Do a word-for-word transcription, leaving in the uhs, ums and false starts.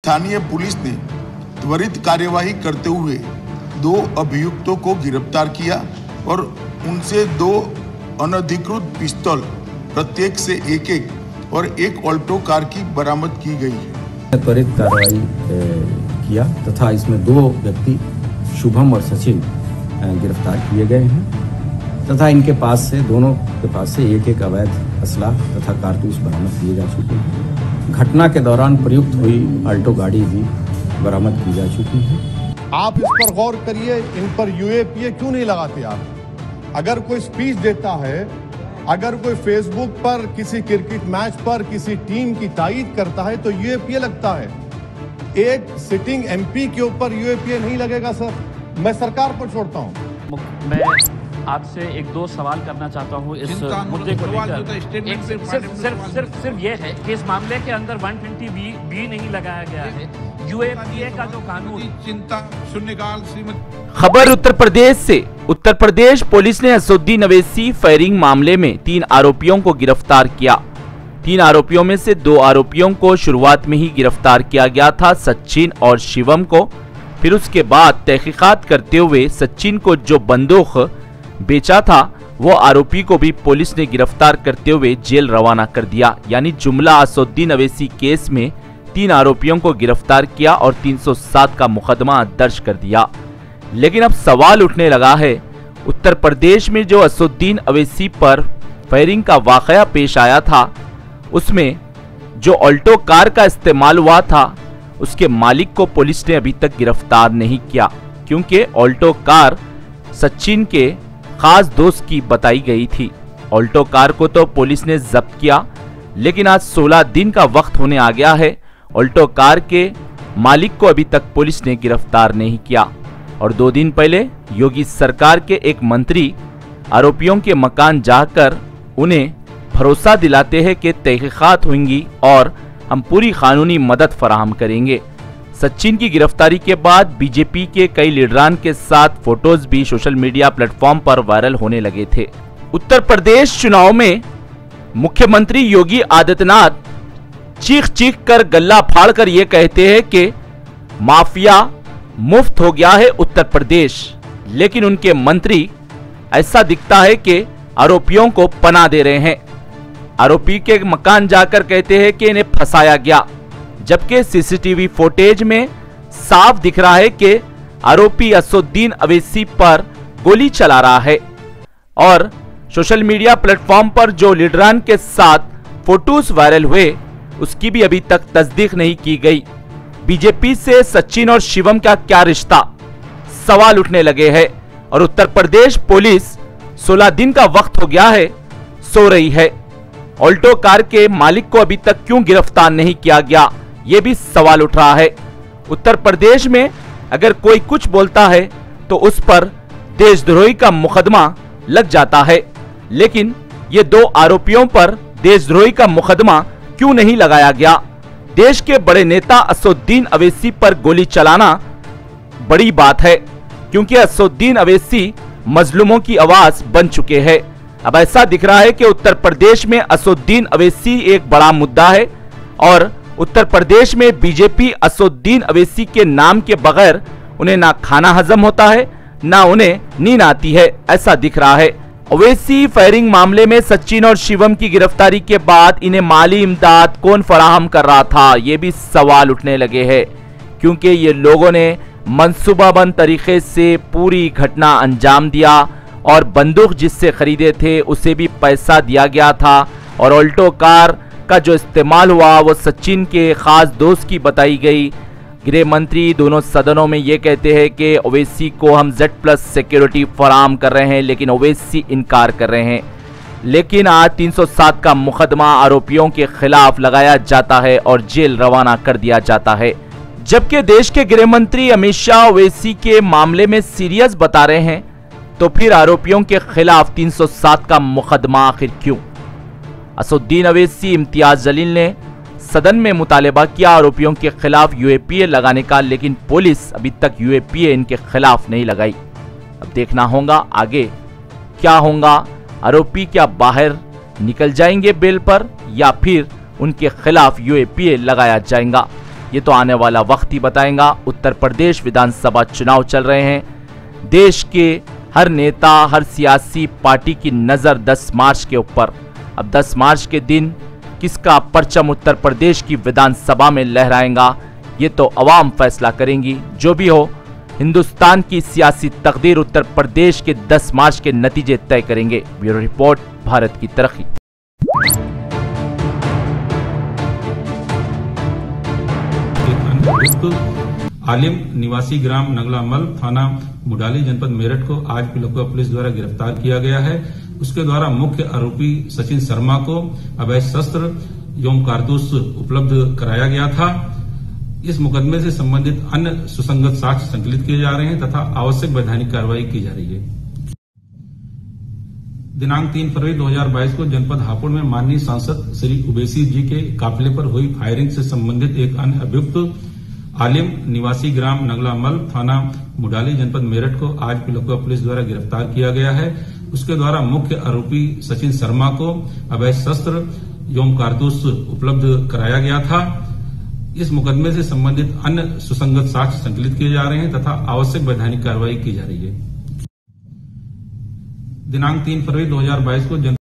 स्थानीय पुलिस ने त्वरित कार्यवाही करते हुए दो अभियुक्तों को गिरफ्तार किया और उनसे दो अनधिकृत पिस्तौल प्रत्येक से एक एक और एक ऑल्टो कार की बरामद की गई है। त्वरित कार्रवाई किया तथा इसमें दो व्यक्ति शुभम और सचिन गिरफ्तार किए गए हैं तथा इनके पास से दोनों के पास से एक एक अवैध असला तथा कारतूस बरामद किए जा चुके हैं। घटना के दौरान प्रयुक्त हुई अल्टो गाड़ी भी बरामद की जा चुकी है। आप इस पर गौर करिए, इन पर यूएपीए क्यों नहीं लगाते आप? अगर कोई स्पीच देता है, अगर कोई फेसबुक पर किसी क्रिकेट मैच पर किसी टीम की तारीफ करता है तो यूएपीए लगता है। एक सिटिंग एमपी के ऊपर यूएपीए नहीं लगेगा सर। मैं सरकार पर छोड़ता हूं। मैं आपसे एक दो सवाल करना चाहता हूं इस मुद्दे को लेकर। सिर्फ सिर्फ सिर्फ सिर्फ ये है कि इस मामले के अंदर एक सौ बीस बी भी नहीं लगाया गया है। यूएपीए का जो कानून चिंता शून्यकाल श्रीमती। खबर उत्तर प्रदेश से। उत्तर प्रदेश पुलिस ने असदुद्दीन अवैसी फायरिंग मामले में तीन आरोपियों को गिरफ्तार किया। तीन आरोपियों में से दो आरोपियों को शुरुआत में ही गिरफ्तार किया गया था, सचिन और शिवम को। फिर उसके बाद तहकीकात करते हुए सचिन को जो बंदूक बेचा था वो आरोपी को भी पुलिस ने गिरफ्तार करते हुए जेल रवाना कर दिया। यानी जुमला असदुद्दीन अवैसी केस में तीन आरोपियों को गिरफ्तार किया और तीन सौ सात का मुकदमा दर्ज कर दिया। लेकिन अब सवाल उठने लगा है, उत्तर प्रदेश में जो असदुद्दीन अवैसी पर फायरिंग का वाकया पेश आया था उसमें जो ऑल्टो कार का इस्तेमाल हुआ था उसके मालिक को पुलिस ने अभी तक गिरफ्तार नहीं किया, क्योंकि ऑल्टो कार सचिन के खास दोस्त की बताई गई थी। ऑल्टो कार को तो पुलिस ने जब्त किया, लेकिन आज सोलह दिन का वक्त होने आ गया है, ऑल्टो कार के मालिक को अभी तक पुलिस ने गिरफ्तार नहीं किया। और दो दिन पहले योगी सरकार के एक मंत्री आरोपियों के मकान जाकर उन्हें भरोसा दिलाते हैं कि तहकीकात होंगी और हम पूरी कानूनी मदद फराहम करेंगे। सचिन की गिरफ्तारी के बाद बीजेपी के कई लीडरान के साथ फोटोज भी सोशल मीडिया प्लेटफॉर्म पर वायरल होने लगे थे। उत्तर प्रदेश चुनाव में मुख्यमंत्री योगी आदित्यनाथ चीख चीख कर गला फाड़ कर ये कहते हैं कि माफिया मुफ्त हो गया है उत्तर प्रदेश, लेकिन उनके मंत्री ऐसा दिखता है कि आरोपियों को पनाह दे रहे हैं। आरोपी के मकान जाकर कहते हैं कि इन्हें फंसाया गया, जबकि सीसीटीवी फुटेज में साफ दिख रहा है कि आरोपी असदुद्दीन अवैसी पर गोली चला रहा है। और सोशल मीडिया प्लेटफॉर्म पर जो लीडरान के साथ फोटोज वायरल हुए उसकी भी अभी तक तस्दीक नहीं की गई। बीजेपी से सचिन और शिवम का क्या रिश्ता, सवाल उठने लगे हैं। और उत्तर प्रदेश पुलिस सोलह दिन का वक्त हो गया है, सो रही है। ऑल्टो कार के मालिक को अभी तक क्यों गिरफ्तार नहीं किया गया, यह भी सवाल उठ रहा है। उत्तर प्रदेश में अगर कोई कुछ बोलता है तो उस पर देशद्रोही का मुकदमा लग जाता है, लेकिन ये दो आरोपियों पर देशद्रोही का मुकदमा क्यों नहीं लगाया गया? देश के बड़े नेता असदुद्दीन अवैसी पर गोली चलाना बड़ी बात है, क्योंकि असदुद्दीन अवैसी मजलूमों की आवाज बन चुके हैं। अब ऐसा दिख रहा है कि उत्तर प्रदेश में असदुद्दीन अवैसी एक बड़ा मुद्दा है और उत्तर प्रदेश में बीजेपी असदुद्दीन अवैसी के नाम के बगैर उन्हें ना खाना हजम होता है ना उन्हें नींद आती है, ऐसा दिख रहा है। अवैसी फायरिंग मामले में सचिन और शिवम की गिरफ्तारी के बाद इन्हें माली इमदाद कौन फराहम कर रहा था, ये भी सवाल उठने लगे हैं, क्योंकि ये लोगों ने मंसूबाबंद तरीके से पूरी घटना अंजाम दिया और बंदूक जिससे खरीदे थे उसे भी पैसा दिया गया था। और ऑल्टो कार का जो इस्तेमाल हुआ वो सचिन के खास दोस्त की बताई गई। गृह मंत्री दोनों सदनों में ये कहते हैं कि ओवैसी को हम जेड प्लस सिक्योरिटी फराहम कर रहे हैं, लेकिन ओवैसी इनकार कर रहे हैं। लेकिन आज तीन सौ सात का मुकदमा आरोपियों के खिलाफ लगाया जाता है और जेल रवाना कर दिया जाता है, जबकि देश के गृह मंत्री अमित शाह ओवैसी के मामले में सीरियस बता रहे हैं, तो फिर आरोपियों के खिलाफ तीन सौ सात का मुकदमा आखिर क्यों? असदुद्दीन अवैसी, इम्तियाज जलील ने सदन में मुतालबा किया आरोपियों के खिलाफ यूएपीए लगाने का, लेकिन पुलिस अभी तक यूएपीए इनके खिलाफ नहीं लगाई। अब देखना होगा आगे क्या होगा, आरोपी क्या बाहर निकल जाएंगे बेल पर या फिर उनके खिलाफ यूएपीए लगाया जाएगा। ये तो आने वाला वक्त ही बताएगा। उत्तर प्रदेश विधानसभा चुनाव चल रहे हैं। देश के हर नेता, हर सियासी पार्टी की नज़र दस मार्च के ऊपर। अब दस मार्च के दिन किसका परचम उत्तर प्रदेश की विधानसभा में लहराएगा, ये तो अवाम फैसला करेंगी। जो भी हो, हिंदुस्तान की सियासी तकदीर उत्तर प्रदेश के दस मार्च के नतीजे तय करेंगे। ब्यूरो रिपोर्ट, भारत की तरक्की। आलिम निवासी ग्राम नगलामल, थाना मुडाली, जनपद मेरठ को आज पिलखुआ पुलिस द्वारा गिरफ्तार किया गया है। उसके द्वारा मुख्य आरोपी सचिन शर्मा को अवैध शस्त्र एवं कारतूस उपलब्ध कराया गया था। इस मुकदमे से संबंधित अन्य सुसंगत साक्ष्य संकलित किए जा रहे हैं तथा आवश्यक वैधानिक कार्रवाई की जा रही है। दिनांक तीन फरवरी दो हजार बाईस को जनपद हापुड़ में माननीय सांसद श्री उवैसी जी के काफिले पर हुई फायरिंग से संबंधित एक अन्य अभियुक्त आलिम निवासी ग्राम नगलामल, थाना मुडाली, जनपद मेरठ को आज पिलखुआ पुलिस द्वारा गिरफ्तार किया गया है। उसके द्वारा मुख्य आरोपी सचिन शर्मा को अवैध शस्त्र एवं कारतूस उपलब्ध कराया गया था। इस मुकदमे से संबंधित अन्य सुसंगत साक्ष्य संकलित किए जा रहे हैं तथा आवश्यक वैधानिक कार्रवाई की जा रही है। दिनांक तीन फरवरी दो हजार बाईस को